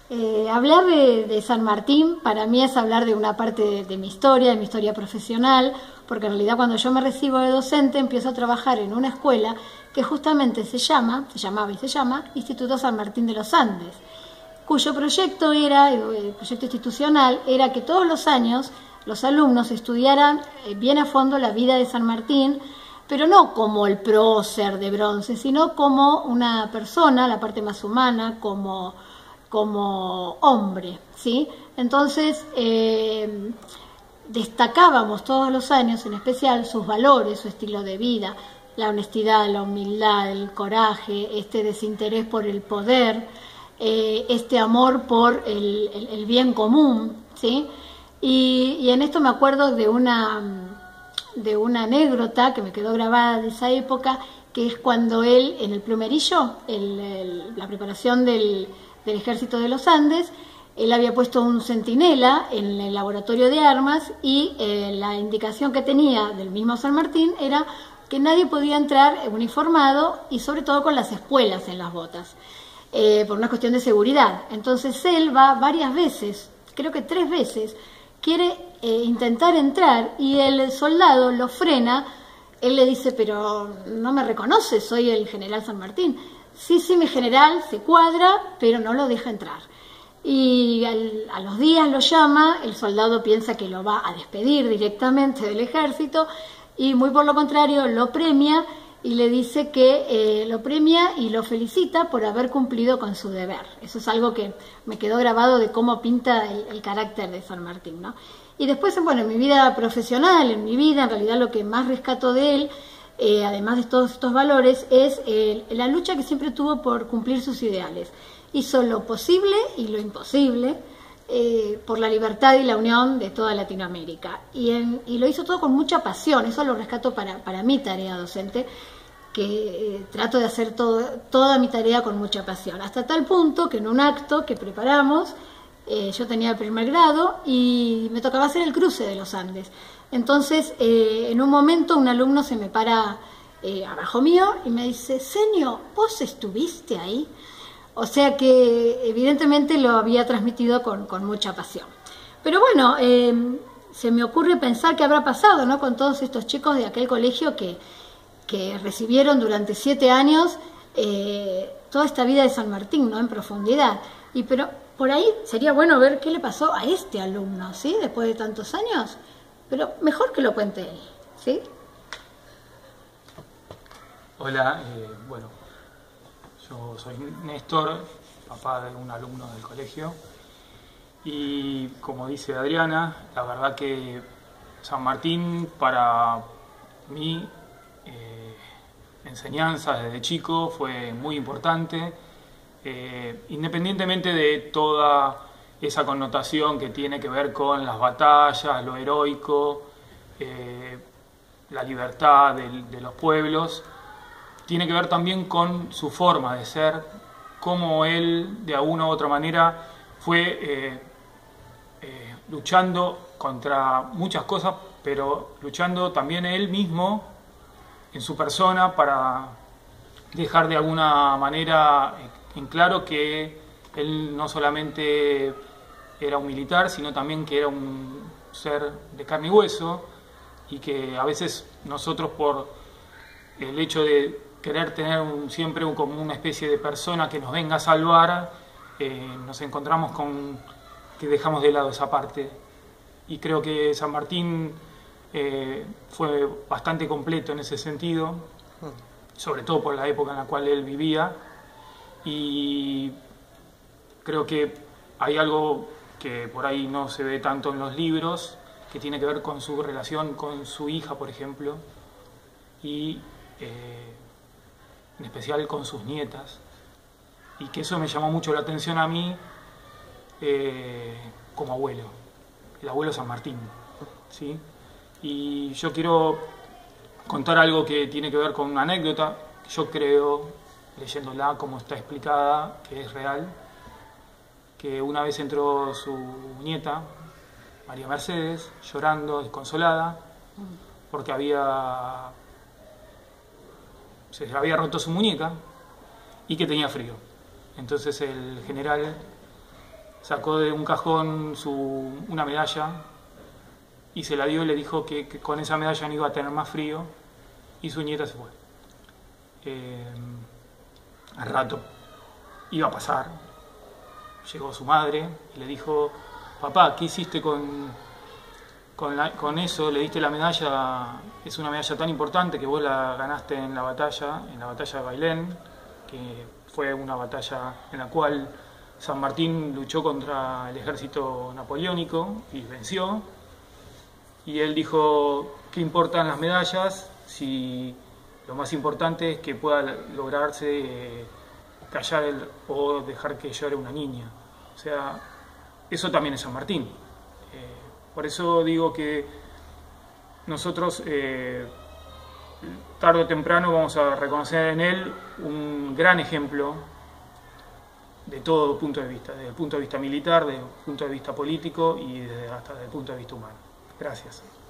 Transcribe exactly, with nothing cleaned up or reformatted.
Eh, hablar de, de San Martín para mí es hablar de una parte de, de mi historia, de mi historia profesional, porque en realidad cuando yo me recibo de docente empiezo a trabajar en una escuela que justamente se llama, se llamaba y se llama Instituto San Martín de los Andes, cuyo proyecto era, el proyecto institucional, era que todos los años los alumnos estudiaran bien a fondo la vida de San Martín, pero no como el prócer de bronce, sino como una persona, la parte más humana, como, como hombre, ¿sí? Entonces, eh, destacábamos todos los años, en especial, sus valores, su estilo de vida, la honestidad, la humildad, el coraje, este desinterés por el poder, eh, este amor por el, el, el bien común, ¿sí? Y, y en esto me acuerdo de una, de una anécdota que me quedó grabada de esa época, que es cuando él, en el plumerillo, el, el, la preparación del, del Ejército de los Andes, él había puesto un centinela en el laboratorio de armas y eh, la indicación que tenía del mismo San Martín era que nadie podía entrar uniformado y sobre todo con las espuelas en las botas, eh, por una cuestión de seguridad. Entonces él va varias veces, creo que tres veces, quiere eh, intentar entrar y el soldado lo frena. Él le dice, pero no me reconoce, soy el general San Martín. Sí, sí, mi general, se cuadra, pero no lo deja entrar. Y al, a los días lo llama, el soldado piensa que lo va a despedir directamente del ejército y muy por lo contrario lo premia y le dice que eh, lo premia y lo felicita por haber cumplido con su deber. Eso es algo que me quedó grabado de cómo pinta el, el carácter de San Martín, ¿no? Y después, bueno, en mi vida profesional, en mi vida, en realidad lo que más rescato de él, eh, además de todos estos valores, es eh, la lucha que siempre tuvo por cumplir sus ideales. Hizo lo posible y lo imposible eh, por la libertad y la unión de toda Latinoamérica. Y, en, y lo hizo todo con mucha pasión. Eso lo rescato para, para mi tarea docente, que eh, trato de hacer todo, toda mi tarea con mucha pasión. Hasta tal punto que en un acto que preparamos, eh, yo tenía el primer grado y me tocaba hacer el cruce de los Andes. Entonces, eh, en un momento un alumno se me para eh, abajo mío y me dice, Senio, ¿vos estuviste ahí? O sea que evidentemente lo había transmitido con, con mucha pasión. Pero bueno, eh, se me ocurre pensar qué habrá pasado, ¿no?, con todos estos chicos de aquel colegio que, que recibieron durante siete años eh, toda esta vida de San Martín, ¿no?, en profundidad. Y pero por ahí sería bueno ver qué le pasó a este alumno, ¿sí?, después de tantos años. Pero mejor que lo cuente él, ¿sí? Hola, eh, bueno, yo soy Néstor, papá de un alumno del colegio, y como dice Adriana, la verdad que San Martín para mí, eh, enseñanza desde chico, fue muy importante, eh, independientemente de toda esa connotación que tiene que ver con las batallas, lo heroico, eh, la libertad de, de los pueblos. Tiene que ver también con su forma de ser, cómo él de alguna u otra manera fue eh, eh, luchando contra muchas cosas, pero luchando también él mismo en su persona para dejar de alguna manera en claro que él no solamente era un militar, sino también que era un ser de carne y hueso, y que a veces nosotros por el hecho de querer tener un, siempre un, como una especie de persona que nos venga a salvar, eh, nos encontramos con que dejamos de lado esa parte. Y creo que San Martín eh, fue bastante completo en ese sentido, sobre todo por la época en la cual él vivía. Y creo que hay algo que por ahí no se ve tanto en los libros, que tiene que ver con su relación con su hija, por ejemplo, y eh, en especial con sus nietas, y que eso me llamó mucho la atención a mí eh, como abuelo, el abuelo San Martín, ¿sí? Y yo quiero contar algo que tiene que ver con una anécdota, que yo creo, leyéndola como está explicada, que es real, que una vez entró su nieta, María Mercedes, llorando, desconsolada, porque había... se le había roto su muñeca y que tenía frío. Entonces el general sacó de un cajón su, una medalla y se la dio y le dijo que, que con esa medalla no iba a tener más frío, y su nieta se fue. Eh, al rato iba a pasar, llegó su madre y le dijo: papá, ¿qué hiciste con, con, la, con eso? Le diste la medalla, es una medalla tan importante que vos la ganaste en la batalla, en la batalla de Bailén, que fue una batalla en la cual San Martín luchó contra el ejército napoleónico y venció. Y él dijo: ¿qué importan las medallas si lo más importante es que pueda lograrse eh, callar el, o dejar que llore una niña? O sea, eso también es San Martín. Eh, por eso digo que nosotros eh, tarde o temprano vamos a reconocer en él un gran ejemplo de todo punto de vista, desde el punto de vista militar, desde el punto de vista político y desde, hasta desde el punto de vista humano. Gracias.